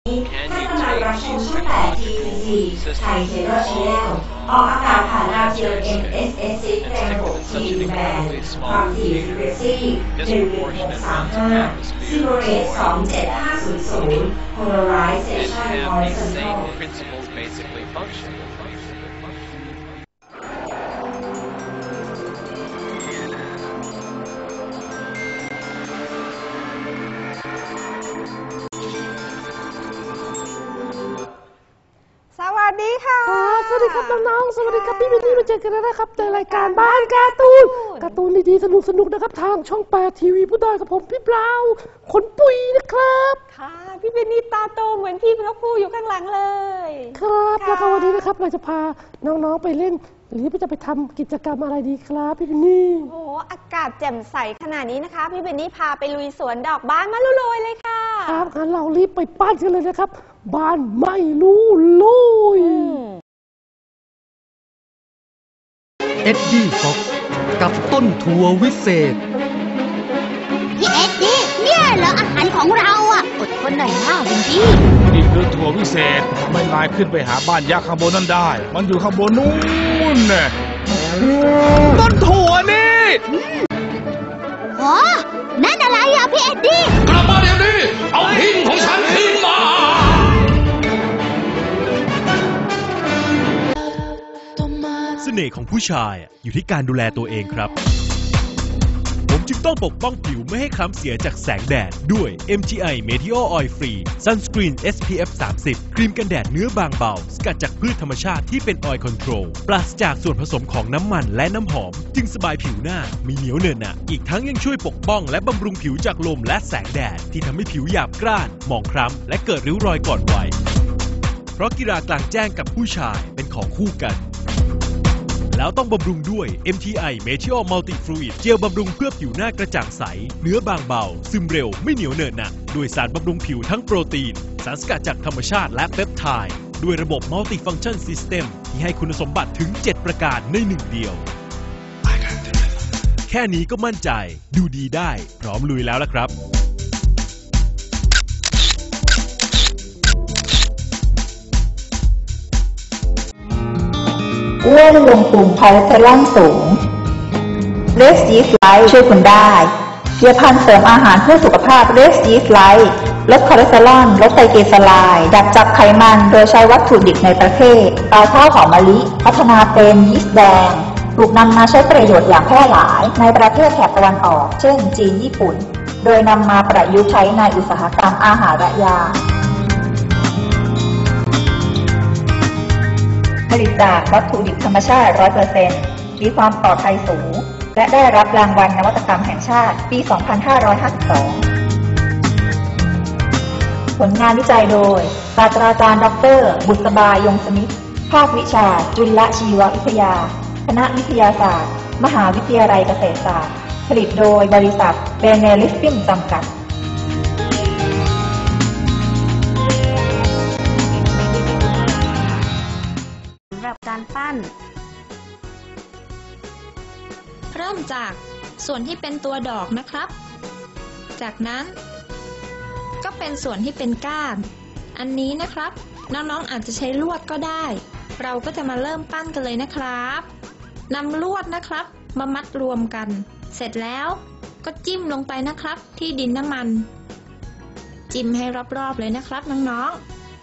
ท่านกำลังรับชมช่อง8 TVC ไทยเชนเนลชาแนลออกอากาศผ่านดาวเทียม MSS ในระบบ Tแบนด์ความถี่ Frequency 11635 Zero Rate 27500 Polarization Horizontal สวัสดีค่ะสวัสดีครับน้องๆสวัสดีครับพี่วินนี่มาเจอกันแล้วนะครับในรายการบ้านการ์ตูนดีๆสนุกๆนะครับทางช่อง8 ทีวีผู้ดอยกับผมพี่เปล่าขนปุยนะครับค่ะพี่วินนี่ตาโตเหมือนพี่พระครูอยู่ข้างหลังเลยครับแล้วก็วันนี้นะครับเราจะพาน้องๆไปเล่นหรือจะไปทำกิจกรรมอะไรดีครับพี่วินนี่โอ้อากาศแจ่มใสขนาดนี้นะคะพี่วินนี่พาไปลุยสวนดอกบานมาลุยเลยค่ะครับงั้นเรารีบไปปั้นกันเลยนะครับบ้านไม่รู้ลุยเอ็ดดี้ฟ็อกซ์กับต้นถั่ววิเศษพี่เอ็ดดี้เนี่ยเหรออาหารของเราอ่ะอดทนหน่อยนะวินดี้นี่คือถั่ววิเศษทำให้นายขึ้นไปหาบ้านยักษ์ข้างบนนั้นได้มันอยู่ข้างบนนู้นน่ะต้นถั่วนี่โอ้นั่นอะไรอ่ะพี่เอ็ดดี้กลับมาเดี๋ยวนี้เอาหินของฉันคืนมาเสน่ห์ของผู้ชายอยู่ที่การดูแลตัวเองครับผมจึงต้องปกป้องผิวไม่ให้คล้ำเสียจากแสงแดดด้วย MTI Meteor Oil Free Sunscreen SPF 30 ครีมกันแดดเนื้อบางเบาสกัดจากพืชธรรมชาติที่เป็น Oil Control ปราศจากส่วนผสมของน้ำมันและน้ำหอมจึงสบายผิวหน้าไม่เหนียวเหนอะหนะอีกทั้งยังช่วยปกป้องและบำรุงผิวจากลมและแสงแดดที่ทำให้ผิวหยาบกร้านหมองคล้ำและเกิดริ้วรอยก่อนวัยเพราะกีฬากลางแจ้งกับผู้ชายเป็นของคู่กันแล้วต้องบำรุงด้วย MTI Meteor Multi Fluid เจลบำรุงเพื่อผิวหน้ากระจ่างใสเนื้อบางเบาซึมเร็วไม่เหนียวเหนอะหนะด้วยสารบำรุงผิวทั้งโปรตีนสารสกัดจากธรรมชาติและเปปไทด์ด้วยระบบ Multi Function System ที่ให้คุณสมบัติถึง 7 ประการในหนึ่งเดียวแค่นี้ก็มั่นใจดูดีได้พร้อมลุยแล้วล่ะครับเล่นลงกลุ่มคอเลสเตอรอลสูงเรสยีสไลท์ช่วยคุณได้ผลิตภัณฑ์เสริมอาหารเพื่อสุขภาพเรสยีสไลท์ลดคอเลสเตอรอลลดไตรกลีเซอไรด์ดักจับไขมันโดยใช้วัตถุดิบในประเทศตราข้าวหอมมะลิพัฒนาเป็นยีสต์แดงถูกนำมาใช้ประโยชน์อย่างแพร่หลายในประเทศแถบตะวันออกเช่นจีนญี่ปุ่นโดยนำมาประยุกต์ใช้ในอุตสาหกรรมอาหารและยาผลิตจากวัตถุดิบธรรมชาติ 100% มีความปลอดภัยสูงและได้รับรางวัลนวัตกรรมแห่งชาติปี 2552 ผลงานวิจัยโดยศาสตราจารย์ดร.บุษบายงสมิทธิ์ภาควิชาจุลชีววิทยาคณะวิทยาศาสตร์มหาวิทยาลัยเกษตรศาสตร์ผลิตโดยบริษัทเบเนลิฟฟิ่งจำกัดสำหรับการปั้นเริ่มจากส่วนที่เป็นตัวดอกนะครับจากนั้นก็เป็นส่วนที่เป็นก้านอันนี้นะครับน้องๆอาจจะใช้ลวดก็ได้เราก็จะมาเริ่มปั้นกันเลยนะครับนำลวดนะครับมามัดรวมกันเสร็จแล้วก็จิ้มลงไปนะครับที่ดินน้ำมันจิ้มให้รอบๆเลยนะครับน้อง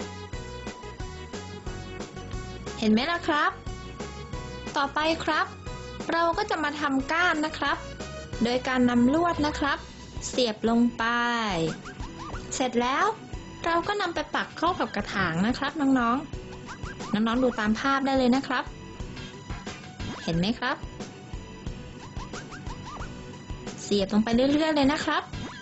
ๆเห็นไหมล่ะครับต่อไปครับเราก็จะมาทำก้านนะครับโดยการนำลวดนะครับเสียบลงไปเสร็จแล้วเราก็นำไปปักเข้ากับกระถางนะครับน้องๆดูตามภาพได้เลยนะครับเห็นไหมครับเสียบลงไปเรื่อยๆเลยนะครับ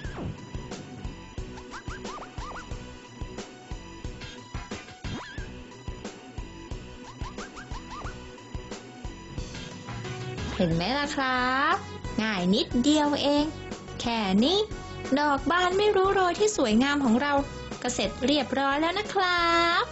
เห็นไหมล่ะครับง่ายนิดเดียวเองแค่นี้ดอกบานไม่รู้โรยที่สวยงามของเราก็เสร็จเรียบร้อยแล้วนะครับ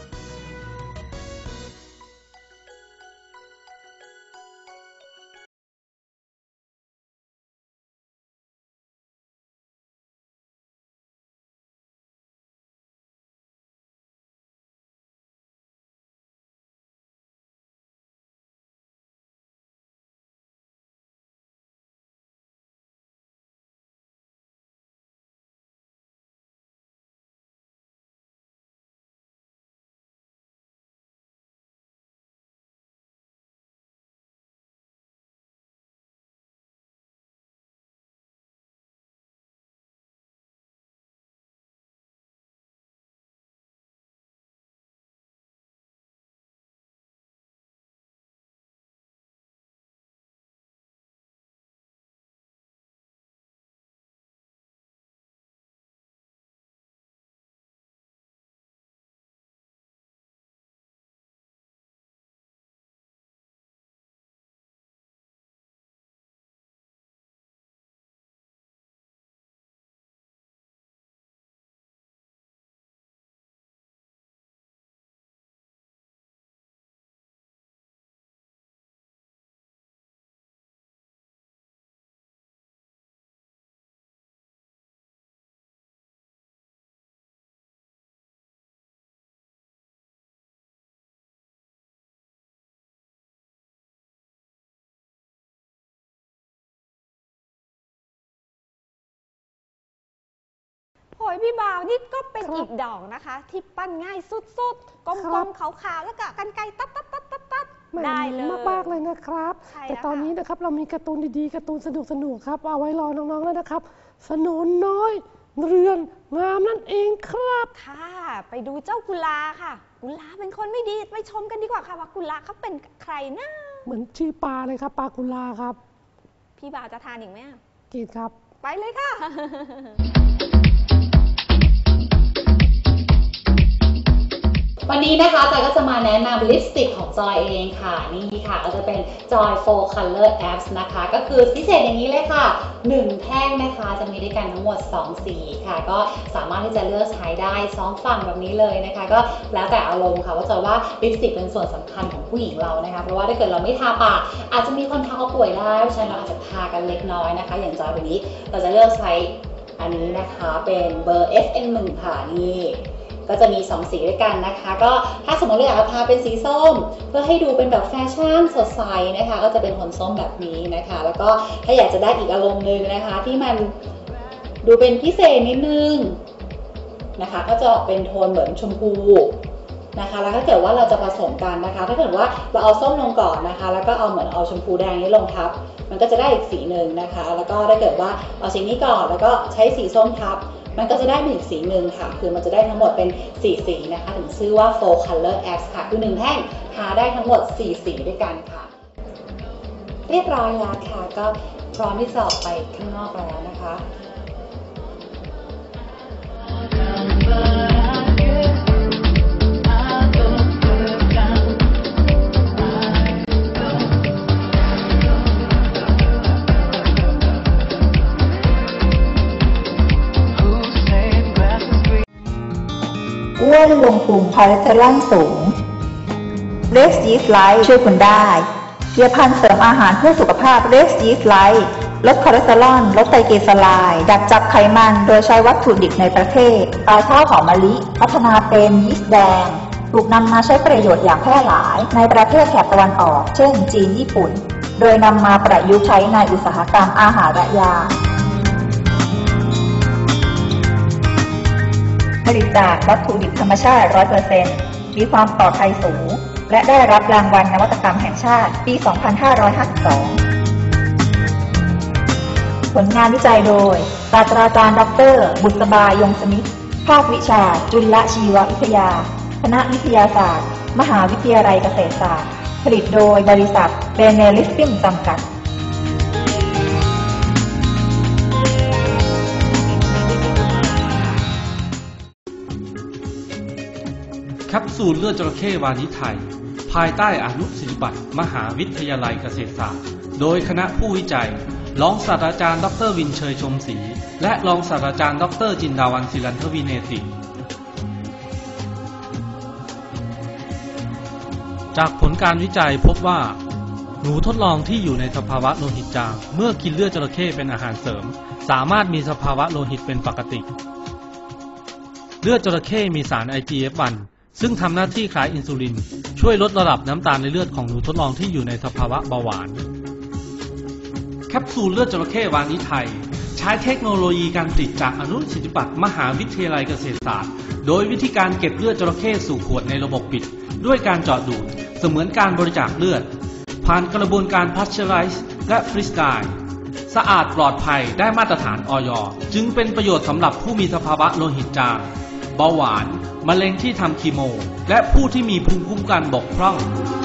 พี่บ่าวนี่ก็เป็นอีกดอกนะคะที่ปั้นง่ายสุดๆกลมๆขาวๆแล้วก็กรรไกรตัดได้เลยมากๆเลยนะครับแต่ตอนนี้นะครับเรามีการ์ตูนดีๆการ์ตูนสนุกๆครับเอาไว้รอน้องๆแล้วนะครับสโนน้อยเรือนงามนั่นเองครับค่ะไปดูเจ้ากุลาค่ะกุลาเป็นคนไม่ดีไปชมกันดีกว่าค่ะว่ากุลาเขาเป็นใครนะเหมือนชื่อปลาเลยครับปลากุลาครับพี่บ่าวจะทานอีกไหมกินครับไปเลยค่ะวันนี้นะคะจอยก็จะมาแนะนำลิปสติกของจอยเองค่ะนี่ค่ะก็จะเป็น Joy 4 Color Apps นะคะก็คือพิเศษอย่างนี้เลยค่ะ1แท่งนะคะจะมีด้วยกันทั้งหมด2สีค่ะก็สามารถที่จะเลือกใช้ได้2ฝั่งแบบนี้เลยนะคะก็แล้วแต่อารมณ์ค่ะว่าจอยว่าลิปสติกเป็นส่วนสำคัญของผู้หญิงเรานะคะเพราะว่าถ้าเกิดเราไม่ทาปากอาจจะมีคนทักว่าป่วยได้เพราะฉะนั้นเราอาจจะทากันเล็กน้อยนะคะอย่างจอยวันนี้เราจะเลือกใช้อันนี้นะคะเป็นเบอร์ FN1 ค่ะนี่ก็จะมี2สีด้วยกันนะคะก็ถ้าสมมติเราอยากจะทาเป็นสีส้มเพื่อให้ดูเป็นแบบแฟชั่นสดใสนะคะก็จะเป็นโทนส้มแบบนี้นะคะแล้วก็ถ้าอยากจะได้อีกอารมณ์นึงนะคะที่มันดูเป็นพิเศษนิดนึงนะคะก็จะออกเป็นโทนเหมือนชมพูนะคะแล้วถ้าเกิดว่าเราจะผสมกันนะคะถ้าเกิดว่าเราเอาส้มลงก่อนนะคะแล้วก็เอาเหมือนเอาชมพูแดงนี้ลงทับมันก็จะได้อีกสีหนึ่งนะคะแล้วก็ถ้าเกิดว่าเอาสีนี้ก่อนแล้วก็ใช้สีส้มทับมันก็จะได้เป็นอีกสีหนึ่งค่ะคือมันจะได้ทั้งหมดเป็น4สีนะคะถึงชื่อว่า 4 Color Apps ค่ะคือ1แท่งทาได้ทั้งหมด4สีด้วยกันค่ะเรียบร้อยแล้วค่ะก็พร้อมที่จะออกไปข้างนอกแล้วนะคะอ้วนลงพุงคอเลสเตอรอลสูงเรสยีสต์ไลท์ช่วยคุณได้เพียพันธุ์เสริมอาหารเพื่อสุขภาพเรสยีสต์ไลท์ลดคอเลสเตอรอลลดไตรกลีเซอไรด์ดักจับไขมันโดยใช้วัตถุดิบในประเทศปลายข้าวหอมมะลิพัฒนาเป็นยีสต์แดงถูกนำมาใช้ประโยชน์อย่างแพร่หลายในประเทศแถบตะวันออกเช่นจีนญี่ปุ่นโดยนำมาประยุกต์ใช้ในอุตสาหกรรมอาหารและยาผลิตจากวัตถุดิบธรรมชาติ 100% มีความปลอดภัยสูงและได้รับรางวัลนวัตกรรมแห่งชาติปี 2552 ผลงานวิจัยโดยศาสตราจารย์ดร.บุษบายงสมิทธิ์ภาควิชาจุลชีววิทยาคณะวิทยาศาสตร์มหาวิทยาลัยเกษตรศาสตร์ผลิตโดยบริษัทเบเนลิสติมจำกัดแคปซูลเลือดจระเข้วานิชไทยภายใต้อนุสิทธิบัตรมหาวิทยาลัยเกษตรศาสตร์โดยคณะผู้วิจัยรองศาสตราจารย์ดร.วินเชยชมศรีและรองศาสตราจารย์ดร.จินดาวันศิรันทวิเนติจากผลการวิจัยพบว่าหนูทดลองที่อยู่ในสภาวะโลหิตจางเมื่อกินเลือดจระเข้เป็นอาหารเสริมสามารถมีสภาวะโลหิตเป็นปกติเลือดจระเข้มีสาร IGF-1ซึ่งทำหน้าที่คล้ายอินซูลินช่วยลดระดับน้ำตาลในเลือดของหนูทดลองที่อยู่ในสภาวะเบาหวานแคปซูลเลือดจระเข้วานิชไทยใช้เทคโนโลยีการผลิตจากอนุสิทธิบัตรมหาวิทยาลัยเกษตรศาสตร์โดยวิธีการเก็บเลือดจระเข้สู่ขวดในระบบปิดด้วยการเจาะดูดเสมือนการบริจาคเลือดผ่านกระบวนการพาสเจอไรซ์และฟรีสไตล์สะอาดปลอดภัยได้มาตรฐานอย.จึงเป็นประโยชน์สำหรับผู้มีสภาวะโลหิตจางเบาหวานมะเร็งที่ทำคีโมและผู้ที่มีภูมิคุ้มกันบกพร่อง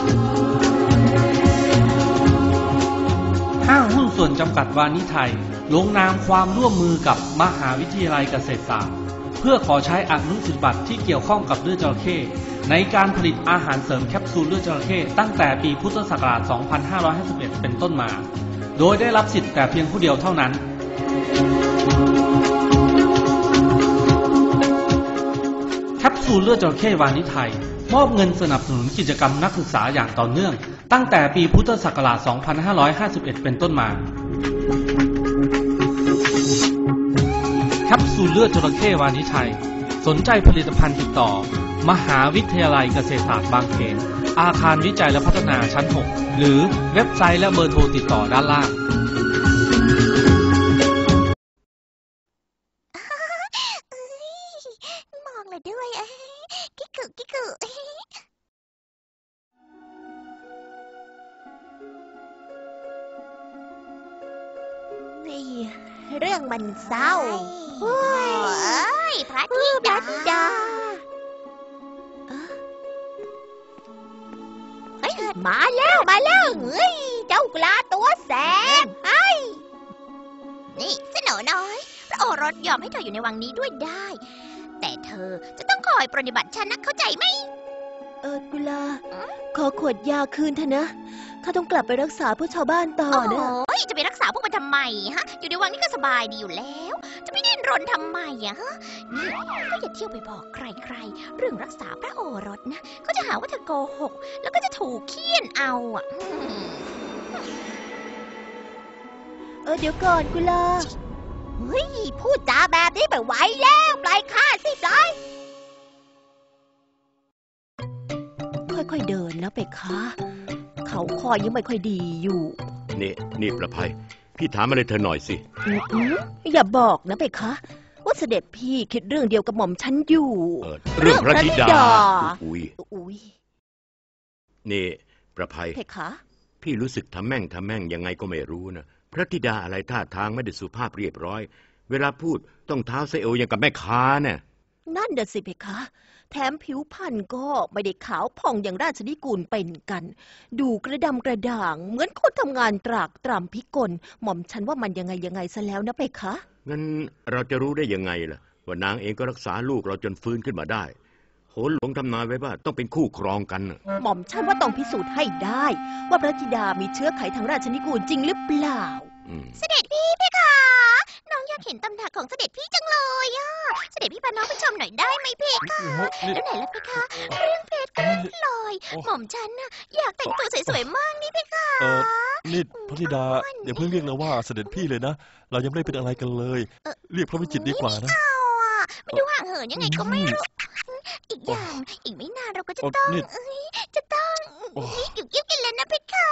ห้างหุ้นส่วนจำกัดวานิชไทยลงนามความร่วมมือกับมหาวิทยาลัยเกษตรศาสตร์เพื่อขอใช้อนุสิทธิบัตรที่เกี่ยวข้องกับเลือดจระเข้ในการผลิตอาหารเสริมแคปซูลเลือดจระเข้ตั้งแต่ปีพุทธศักราช 2551 เป็นต้นมาโดยได้รับสิทธิ์แต่เพียงผู้เดียวเท่านั้นแคปซูลเลือดจระเข้วานิชไทยมอบเงินสนับสนุนกิจกรรมนักศึกษาอย่างต่อเนื่องตั้งแต่ปีพุทธศักราช 2551 เป็นต้นมาแคปซูลเลือดจระเข้วานิชไทยสนใจผลิตภัณฑ์ติดต่อมหาวิทยาลัยเกษตรศาสตร์บางเขนอาคารวิจัยและพัฒนาชั้น 6 หรือเว็บไซต์และเบอร์โทรติดต่อด้านล่างกิ๊กคือเรื่องมันเศร้าเฮ้ยพระธิดาเฮ้ยมาแล้วเฮ้ยเจ้ากลาตัวแสบเฮ้ยนี่สโหนน้อยพระโอรสยอมให้เธออยู่ในวังนี้ด้วยได้แต่เธอจะต้องคอยปฏิบัติฉันนะเข้าใจไหมกุลาขอขวดยาคืนเถอะนะข้าต้องกลับไปรักษาพวกชาวบ้านต่อนะโอ้ยจะไปรักษาพวกมันทำไมฮะอยู่ในวังนี้ก็สบายดีอยู่แล้วจะไปดิ้นรนทำไมอะฮะนี่ก็อย่าเที่ยวไปบอกใครๆเรื่องรักษาพระโอรสนะเขาจะหาว่าเธอโกหกแล้วก็จะถูกเคี่ยนเอาอะเดี๋ยวก่อนกุลาเฮ้ยพูดจาแบบนี้ไปไหวแล้วปล่อยข้าสิปล่อยค่อยๆเดินนะเปกคะเขาคอยยังไม่ค่อยดีอยู่นี่ประภัยพี่ถามอะไรเธอหน่อยสิอย่าบอกนะเปกคะว่าเสด็จพี่คิดเรื่องเดียวกับหม่อมฉันอยู่เรื่องพระธิดาอุ้ยนี่ประภัยเปกคะพี่รู้สึกทำแม่งยังไงก็ไม่รู้นะพระธิดาอะไรท่าทางไม่ได้สุภาพเรียบร้อยเวลาพูดต้องเท้าเซเอลอย่างกับแม่ค้าเนี่ยนั่นเด็ดสิเพคะแถมผิวพรรณก็ไม่ได้ขาวผ่องอย่างราชนิกูลเป็นกันดูกระดำกระด่างเหมือนคนทำงานตรากตรำพิกลหม่อมฉันว่ามันยังไงซะแล้วนะเพคะงั้นเราจะรู้ได้ยังไงล่ะว่านางเองก็รักษาลูกเราจนฟื้นขึ้นมาได้โหนหลวงทำนายไว้ว่าต้องเป็นคู่ครองกันหม่อมฉันว่าต้องพิสูจน์ให้ได้ว่าพระธิดามีเชื้อไขทางราชนิกูลจริงหรือเปล่าเสด็จพี่เพคะน้องอยากเห็นตำหนักของเสด็จพี่จังเลยอ่ะเสด็จพี่พาน้องไปชมหน่อยได้ไหมเพคะแล้วไหนล่ะเพคะเรื่องเพชรก็ไม่ลอยหม่อมฉันน่ะอยากแต่งตัวสวยๆมากนี่เพคะนี่พระธิดาอย่าเพิ่งเรียกเราว่าเสด็จพี่เลยนะเรายังไม่ได้เป็นอะไรกันเลยเรียกพระวิจิตรดีกว่านะไม่ดูห่างเหินยังไงก็ไม่รู้อีกอย่างอีกไม่นานเราก็จะต้องกิ๊บกันแล้วนะเพคะ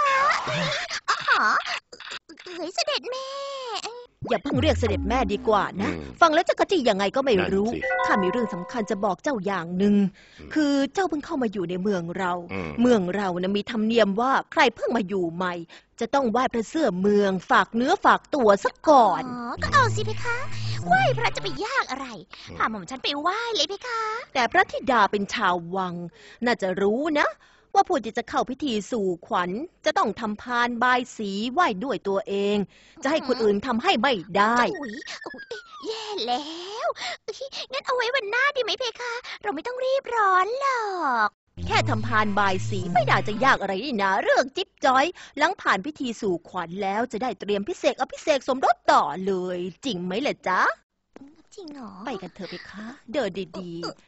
เฮ้ยเสด็จแม่อย่าเพิ่งเรียกเสด็จแม่ดีกว่านะฟังแล้วจะกระจี้ยังไงก็ไม่รู้ข้ามีเรื่องสำคัญจะบอกเจ้าอย่างหนึ่งคือเจ้าเพิ่งเข้ามาอยู่ในเมืองเรานะมีธรรมเนียมว่าใครเพิ่งมาอยู่ใหม่จะต้องไหว้พระเสื้อเมืองฝากเนื้อฝากตัวซะก่อนก็เอาสิเพคะไหว้พระจะไปยากอะไรพาหม่อมฉันไปไหว้เลยเพคะแต่พระธิดาเป็นชาววังน่าจะรู้นะว่าผู้ที่จะเข้าพิธีสู่ขวัญจะต้องทำพานบายสีไหว้ด้วยตัวเองจะให้คนอื่นทำให้ไม่ได้แย่แล้วงั้นเอาไว้วันหน้าดีไหมเพคะเราไม่ต้องรีบร้อนหรอกแค่ทำพานบายสีไม่น่าจะยากอะไรนี่นะเรื่องจิ๊บจ้อยหลังผ่านพิธีสู่ขวัญแล้วจะได้เตรียมพิเศษอภิเษกสมรสต่อเลยจริงไหมล่ะจ๊ะจริงเหรอไปกันเถอะเพคะเดินดี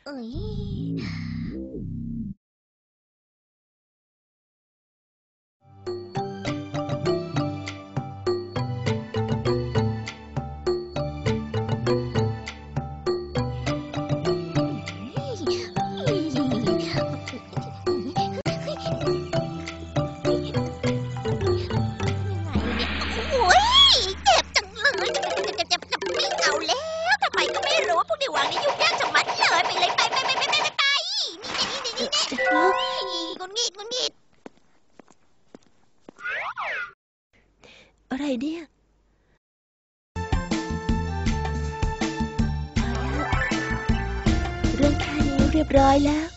อะไรเนี่ยเรื่องแค่นี้เรียบร้อยแล้ว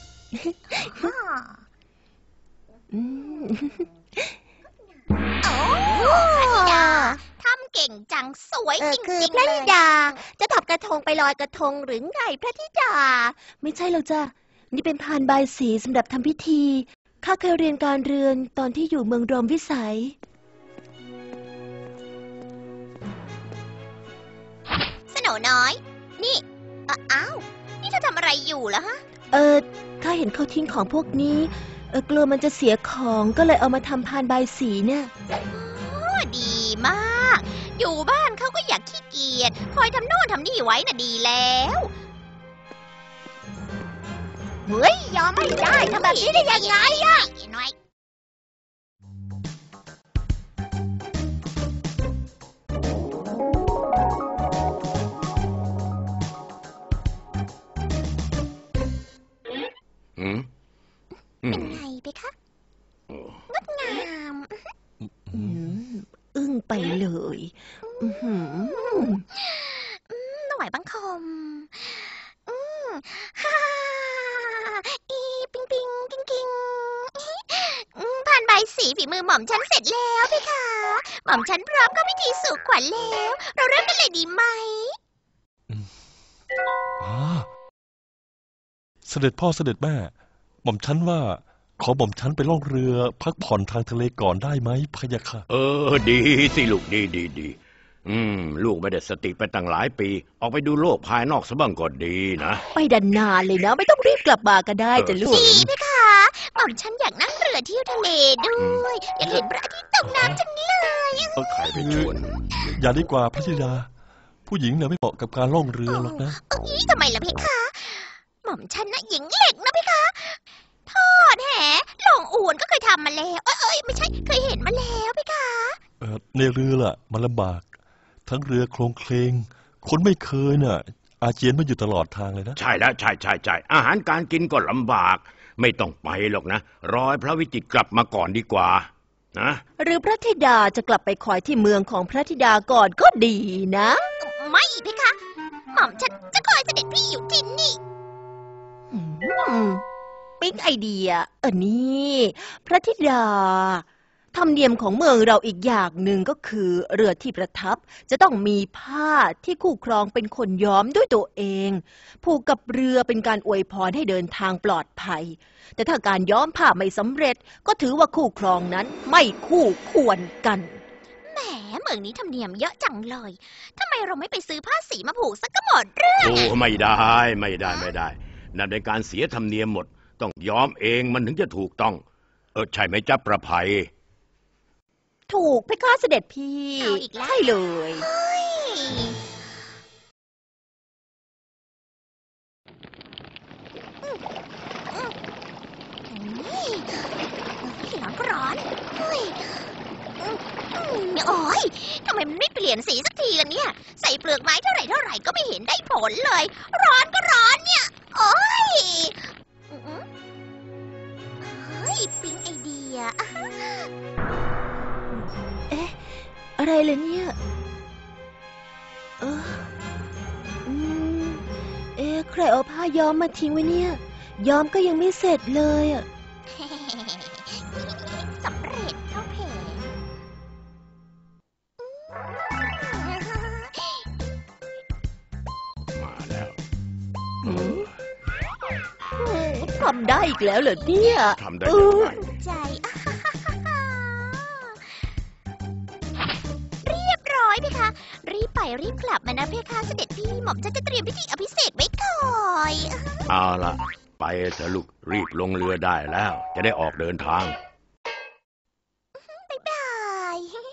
ทำเก่งจังสวยจริงๆคือพระธิดาจะถอดกระทงไปลอยกระทงหรือไงพระธิดาไม่ใช่หรอกจ้ะนี่เป็นพานบายสีสำหรับทำพิธีข้าเคยเรียนการเรือนตอนที่อยู่เมืองรอมวิสัยสโหนน้อยนี่อ้าวนี่เธอทำอะไรอยู่ล่ะฮะข้าเห็นเขาทิ้งของพวกนี้กลัวมันจะเสียของก็เลยเอามาทำพานบายสีเนี่ยดีมากอยู่บ้านเขาก็อยากขี้เกียจคอยทำโน่นทำนี่ไว้น่ะดีแล้วเฮ้ยยอมไม่ได้ทำแบบนี้ได้ยังไงอะเป็นไงไปคะงดงามอึ้งไปเลยถวายบังคมฮ่าอีปิงปิงกิ้งกิ้งผ่านใบสีฝีมือหม่อมฉันเสร็จแล้วพี่คะหม่อมฉันพร้อมเข้าพิธีสู่ขวัญแล้วเราเริ่มกันเลยดีไหมเสด็จพ่อเสด็จแม่หม่อมฉันว่าขอหม่อมฉันไปล่องเรือพักผ่อนทางทะเลก่อนได้ไหมพะยะค่ะดีสิลูกดีลูกไม่ได้สติไปตั้งหลายปีออกไปดูโลกภายนอกซะบ้างก็ดีนะไปดันนานเลยนะไม่ต้องรีบกลับมาก็ได้จะลูกดีไหมคะหม่อมฉันอยากนั่งเรือเที่ยวทะเลด้วยอยากเห็นพระอาทิตย์ตกน้ำจังเลยใครไปชวนอย่าดีกว่าพระธิดาผู้หญิงเนี่ยไม่เหมาะกับการล่องเรือหรอกนะทำไมล่ะเพคะหม่อมฉันน่ะหญิงเหล็กนะเพคะทอดแหลงอวนก็เคยทำมาแล้วไม่ใช่เคยเห็นมาแล้วเพคะในเรือล่ะมันลำบากทั้งเรือโคลงเคลงคนไม่เคยน่ะอาเจียนมาอยู่ตลอดทางเลยนะใช่แล้วใช่อาหารการกินก็ลำบากไม่ต้องไปหรอกนะรอพระวิจิตรกลับมาก่อนดีกว่านะหรือพระธิดาจะกลับไปคอยที่เมืองของพระธิดาก่อนก็ดีนะไม่เพคะหม่อมฉันจะคอยเสด็จพี่อยู่ที่นี่ปิ๊งไอเดียนี่พระธิดาธรรมเนียมของเมืองเราอีกอย่างหนึ่งก็คือเรือที่ประทับจะต้องมีผ้าที่คู่ครองเป็นคนย้อมด้วยตัวเองผูกกับเรือเป็นการอวยพรให้เดินทางปลอดภัยแต่ถ้าการย้อมผ้าไม่สำเร็จก็ถือว่าคู่ครองนั้นไม่คู่ควรกันแหมเมืองนี้ธรรมเนียมเยอะจังเลยทำไมเราไม่ไปซื้อผ้าสีมาผูกสักก็หมดเรื่องไม่ได้นั่นเป็นการเสียธรรมเนียมหมดต้องย้อมเองมันถึงจะถูกต้องใช่ไหมจ๊ะประภัยถูกเพคะเสด็จพี่ใช่เลยร้อนก็ร้อนโอ้ยทำไมมันไม่เปลี่ยนสีสักทีล่ะเนี่ยใส่เปลือกไม้เท่าไหร่ก็ไม่เห็นได้ผลเลยร้อนก็ร้อนเนี่ยโอ้ยปิ๊งไอเดียอะไรเลยเนี่ยใครเอาผ้าย้อมมาทิ้งไว้เนี่ยย้อมก็ยังไม่เสร็จเลยสำเร็จเท่าแผงมาแล้วทำได้อีกแล้วเหรอเนี่ยทำได้ยังไงใจเรียบร้อยเพคะรีบไปรีบกลับมานะเพคะเสด็จพี่หม่อมฉันจะเตรียมพิธีอภิเษกไว้ก่อนเอาล่ะไปเถอะลูกรีบลงเรือได้แล้วจะได้ออกเดินทางบ๊ายบาย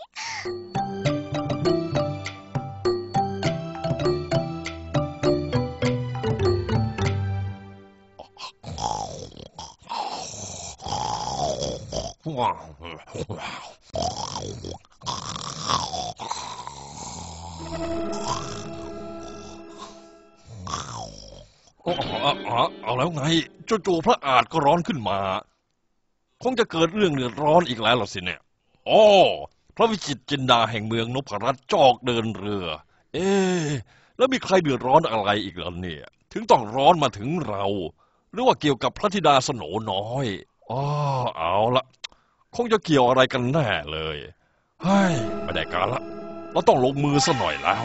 เอาแล้วไงจู่ๆพระอาจก็ร้อนขึ้นมาคงจะเกิดเรื่องเดือดร้อนอีกแล้วหรอสิเนี่ยพระวิจิตรจินดาแห่งเมืองนพรัตน์จอกเดินเรือแล้วมีใครเดือดร้อนอะไรอีกล่ะเนี่ยถึงต้องร้อนมาถึงเราหรือว่าเกี่ยวกับพระธิดาสโหนน้อยเอาละคงจะเกี่ยวอะไรกันแน่เลยไม่ได้การละเราต้องลงมือซะหน่อยแล้ว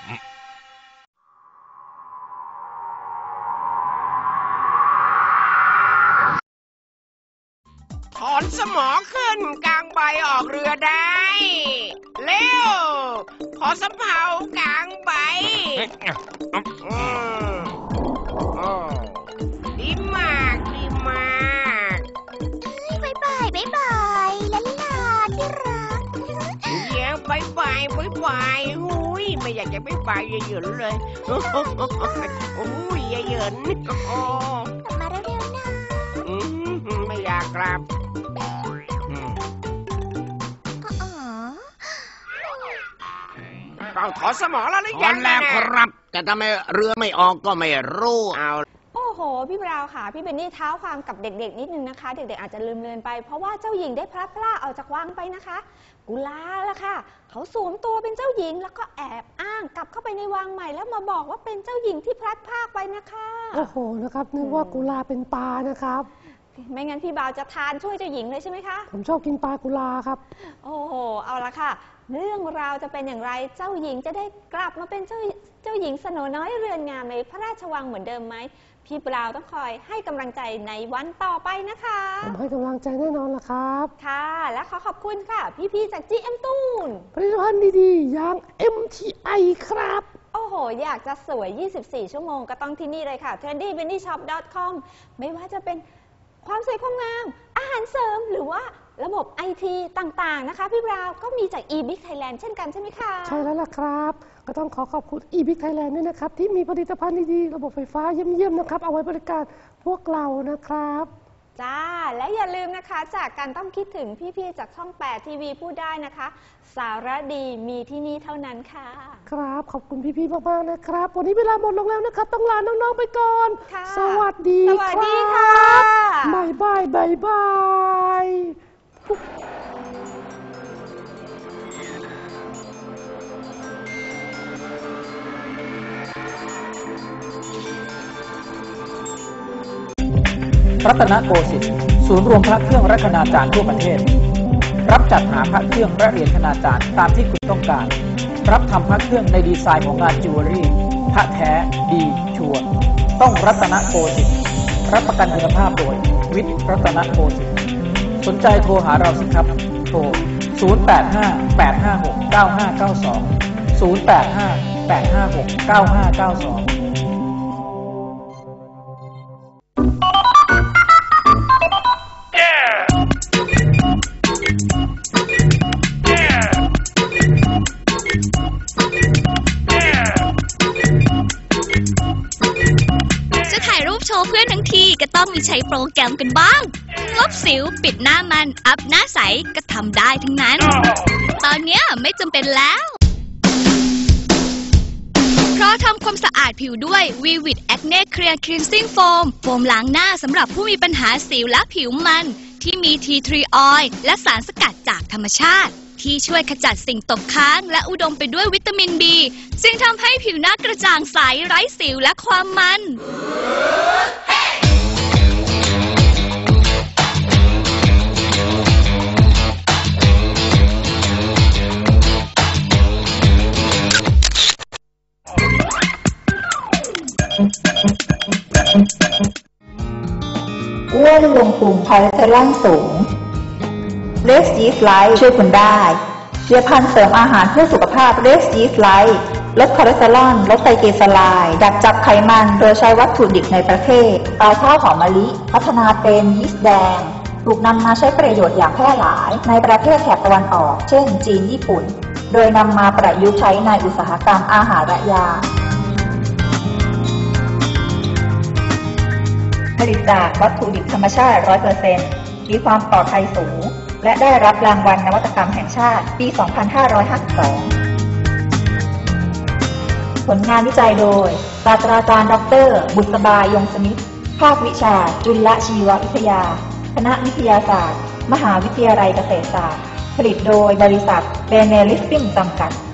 ถอนสมอขึ้นกลางใบออกเรือได้เร็วขอสำเภากลางใบดีมากบ๊ายบายลาที่รักบ๊ายบายหุยไม่อยากจะบ๊ายบายอย่าเหยินเลยโอ้ยอย่าเหยินมาเร็วๆนะไม่อยากกลับเราถอนสมอแล้วหรือยังแล้วครับแต่ทำไมเรือไม่ออกก็ไม่รู้โอ้โหพี่บราวค่ะพี่เบนนี่เท้าความกับเด็กๆนิดนึงนะคะเด็กๆอาจจะลืมเลือนไปเพราะว่าเจ้าหญิงได้พลัดพรากออกจากวังไปนะคะกุลาล่ะค่ะเขาสวมตัวเป็นเจ้าหญิงแล้วก็แอบอ้างกลับเข้าไปในวังใหม่แล้วมาบอกว่าเป็นเจ้าหญิงที่พลัดพรากไปนะคะโอ้โหนะครับนึกว่ากุลาเป็นปลานะครับไม่งั้นพี่บ่าวจะทานช่วยเจ้าหญิงเลยใช่ไหมคะผมชอบกินปลากุลาครับโอ้โหเอาละค่ะเรื่องราวจะเป็นอย่างไรเจ้าหญิงจะได้กลับมาเป็นเจ้าหญิงสโนน้อยเรือนงามในพระราชวังเหมือนเดิมไหมพี่บราวต้องคอยให้กำลังใจในวันต่อไปนะคะผมให้กำลังใจแน่นอนล่ะครับค่ะและขอขอบคุณค่ะพี่ๆจาก GM ตูนผลิตภัณฑ์ดีๆอย่าง MTI ครับโอ้โหอยากจะสวย24ชั่วโมงก็ต้องที่นี่เลยค่ะ trendybendyshop.com ไม่ว่าจะเป็นความสวยความงามอาหารเสริมหรือว่าระบบ IT ต่างๆนะคะพี่บราวก็มีจาก eBig Thailand เช่นกันใช่ไหมคะใช่แล้วล่ะครับก็ต้องขอบคุณ eBig Thailand ด้วยนะครับที่มีผลิตภัณฑ์ดีๆระบบไฟฟ้าเยี่ยมๆนะครับเอาไว้บริการพวกเรานะครับจ้าและอย่าลืมนะคะจากการต้องคิดถึงพี่ๆจากช่อง8ทีวีพูดได้นะคะสาระดีมีที่นี่เท่านั้นค่ะครับขอบคุณพี่ๆมากๆนะครับวันนี้เวลาหมดลงแล้วนะครับต้องลาน้องๆไปก่อนสวัสดีครับบ๊ายบายบ๊ายบายรัตนโกสินทร์ศูนย์รวมพระเครื่องรัตนาจารย์ทั่วประเทศรับจัดหาพระเครื่องและเหรียญคณาจารย์ตามที่คุณต้องการรับทำพระเครื่องในดีไซน์ของงานจิวเวลรี่พระแท้ดีชัวร์ต้องรัตนโกสินทร์รับประกันคุณภาพโดยวิทย์รัตนโกสินทร์สนใจโทรหาเราสิครับโทร 0858569592 0858569592 เพื่อนทั้งทีก็ต้องมีใช้โปรแกรมกันบ้างลบสิวปิดหน้ามันอัพหน้าใสก็ทำได้ทั้งนั้นตอนนี้ไม่จำเป็นแล้วเพราะทำความสะอาดผิวด้วย Vivid Acne Clear Cleansing Foam โฟมล้างหน้าสำหรับผู้มีปัญหาสิวและผิวมันที่มี Tea Tree Oil และสารสกัดจากธรรมชาติที่ช่วยขจัดสิ่งตกค้างและอุดมไปด้วยวิตามิน B ซึ่งทำให้ผิวหน้ากระจ่างใสไร้สิวและความมันอ้วนลงพุงคอเลสเตอรอลสูงเลสยีสต์ไลท์ช่วยคุณได้ผลิตภัณฑ์เสริมอาหารเพื่อสุขภาพเลสยีสต์ไลท์ลดคอเลสเตอรอลลดไตรกลีเซอไรด์ดักจับไขมันโดยใช้วัตถุดิบในประเทศปลาข้าวหอมมะลิพัฒนาเป็นยีสต์แดงถูกนำมาใช้ประโยชน์อย่างแพร่หลายในประเทศแถบตะวันออกเช่นจีนญี่ปุ่นโดยนำมาประยุกต์ใช้ในอุตสาหกรรมอาหารและยาผลิตจากวัตถุดิบธรรมชาติ 100% มีความปลอดภัยสูงและได้รับรางวัลนวัตกรรมแห่งชาติปี 2552 ผลงานวิจัยโดยศาสตราจารย์ดร.บุษบายงสมิทธิ์ภาควิชาจุลชีววิทยาคณะวิทยาศาสตร์มหาวิทยาลัยเกษตรศาสตร์ผลิตโดยบริษัทเบเนลิสติ้งจำกัด